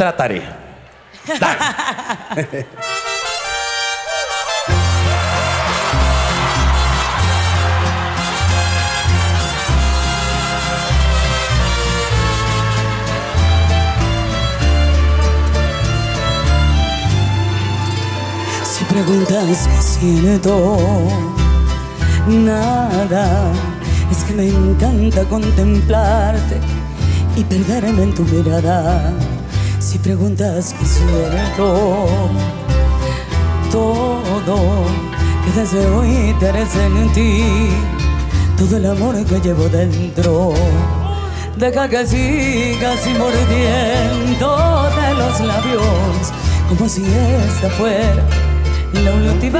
trataré. Dale. Si preguntas qué siento, nada, es que me encanta contemplarte y perderme en tu mirada. Si preguntas qué siento, todo, que desde hoy te haré sentir todo el amor que llevo dentro. Deja que sigas y mordiendo de los labios, como si esta fuera la última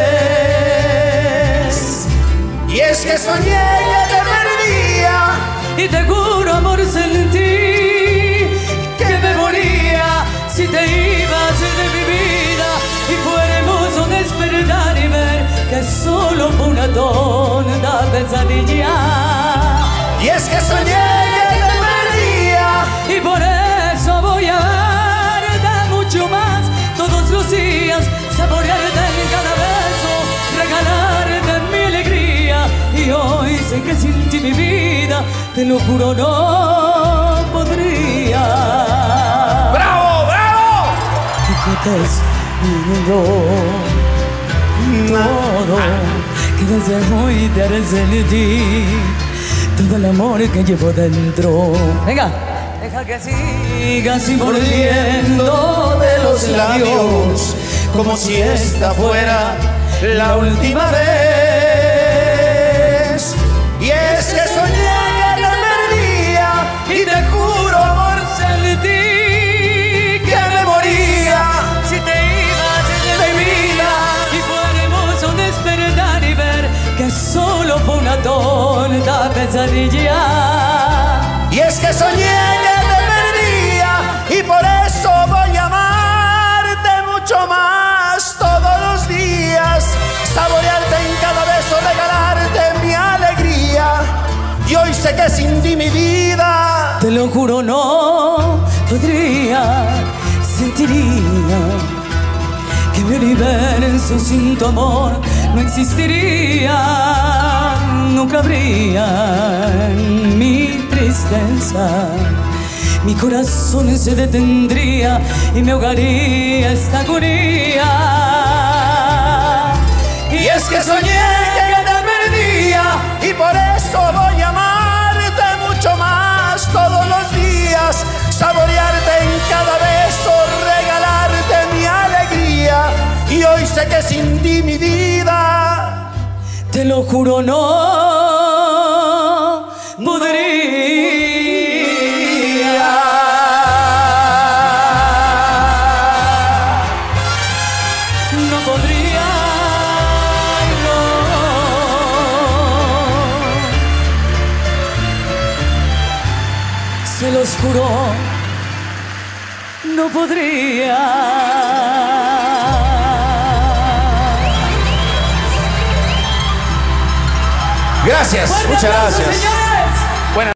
vez. Y es que soñé que te perdía, y te juro, amor, sentí que me moría si te ibas de mi vida. Y fue hermoso despertar y ver que solo fue una tonta pesadilla. y es que soñé que te perdía, Y por eso voy a amarte mucho más todos los días, saborearte en cada beso, regalarte mi alegría. Y hoy sé que sin ti mi vida, te lo juro, no podría. ¡bravo, bravo! Y que te sigo todo, que desde hoy te haré sentir todo el amor que llevo dentro. Venga. Deja que sigas y mordiendo de los labios, como si esta fuera la última vez. Y es que soñé que te perdía, y te juro, amor, sentí que me moría si te ibas de mi vida. Y fue hermoso despertar y ver que solo fue una tonta pesadilla. Y es que soñé que te perdía, y por eso voy a amarte mucho más todos los días, saborearte en cada beso, regalarte mi alegría. Y hoy sé que sin ti mi vida, te lo juro, no podría, sentiría que mi universo sin tu amor no existiría. Nunca habría en mi tristeza, mi corazón se detendría y me ahogaría esta agonía. y es que soñé que te perdía, y por eso voy a amarte mucho más todos los días, saborearte en cada beso, regalarte mi alegría. Y hoy sé que sin ti mi vida, te lo juro, no podría. No podría, no. Se los juro, no podría. Gracias, muchas gracias.